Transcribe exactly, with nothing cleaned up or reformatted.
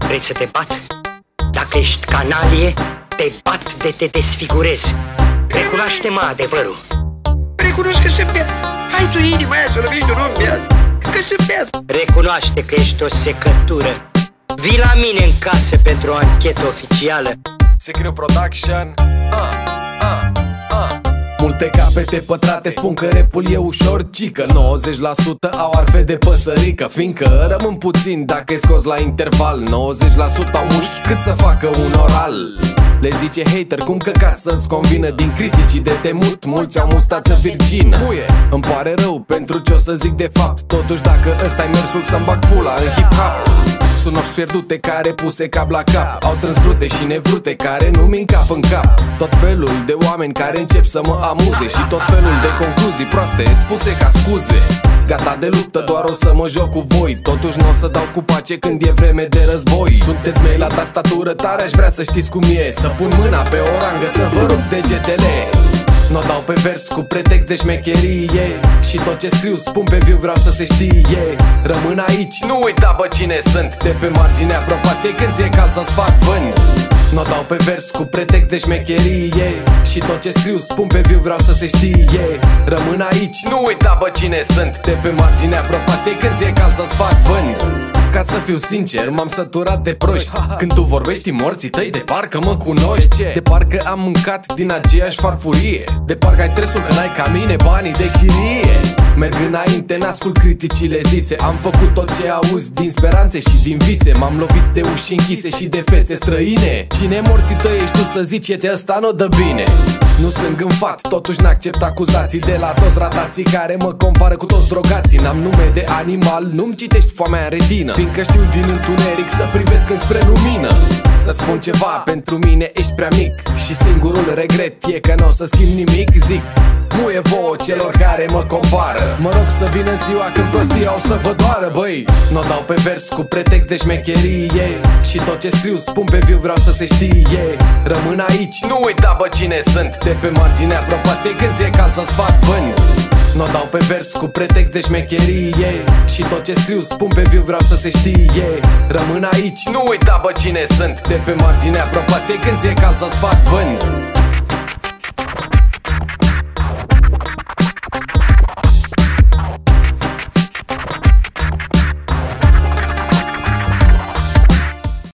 Vrei să te bat? Dacă ești canalie, te bat de te desfigurez. Recunoaște-mă adevărul. Recunosc că sunt beat. Hai tu inima aia să lovești un om beat, că sunt beat. Recunoaște că ești o secătură. Vii la mine în casă pentru o anchetă oficială. Secret Production. Ah, ah, ah. Multe capete pătrate spun că rapul e ușor, cică nouăzeci la sută au arfe de păsărică, fiindcă rămân puțin dacă-i scos la interval. Nouăzeci la sută au mușchi cât să facă un oral. Le zice hater cum căcat să-ți convină din criticii de temut. Mulți au mustață virgină. Muie, îmi pare rău pentru ce o să zic de fapt. Totuși dacă ăsta-i mersul să-mi bag pula în hip-hop. Sunt nopți pierdute care puse cap la cap. Au strâns vrute și nevrute care nu-mi încap în cap. Tot felul de oameni care încep să mă amuze și tot felul de concluzii proaste spuse ca scuze. Gata de luptă, doar o să mă joc cu voi. Totuși nu o să dau cu pace când e vreme de război. Sunteți mei la tastatură, tare aș vrea să știți cum e. Să pun mâna pe o rangă, să vă rup degetele. N-o dau pe vers cu pretext de șmecherie. Și tot ce scriu spun pe viu, vreau să se știe. Rămân aici, nu uita bă cine sunt. De pe marginea propastiei când ți-e cald să-ți fac vânt. N-o dau pe vers cu pretext de șmecherie. Și tot ce scriu spun pe viu, vreau să se știe. Rămân aici, nu uita bă cine sunt. De pe marginea propastiei când ți-e cald să-ți fac vânt. Ca să fiu sincer, m-am săturat de proști. Când tu vorbești morții tăi, de parcă mă cunoști. De parcă am mâncat din aceeași farfurie. De parcă ai stresul că n-ai ca mine banii de chirie. Merg înainte, n-ascult criticile zise. Am făcut tot ce auzi din speranțe și din vise. M-am lovit de uși închise și de fețe străine. Cine morții tăi ești tu să zici, e ăsta n-o dă bine. Nu sunt gânfat, totuși n-accept acuzații de la toți ratații care mă compară cu toți drogații. N-am nume de animal, nu-mi citești foamea în retină, fiindcă știu din întuneric să privesc înspre lumină. Să-ți spun ceva, pentru mine ești prea mic și singurul regret e că n-o să schimb nimic. Zic, nu e vouă celor care mă compară. Mă rog să vină ziua când prostia o să vă doară, băi. N-o dau pe vers cu pretext de șmecherie. Și tot ce scriu spun pe viu, vreau să se știe. Rămân aici, nu uita bă cine sunt. De pe marginea propastiei când ți-e cald să-ți fac vânt. N-o dau pe vers cu pretext de șmecherie. Și tot ce scriu spun pe viu, vreau să se știe. Rămân aici, nu uita bă cine sunt. De pe marginea propastiei când ți-e cald să-ți fac vânt.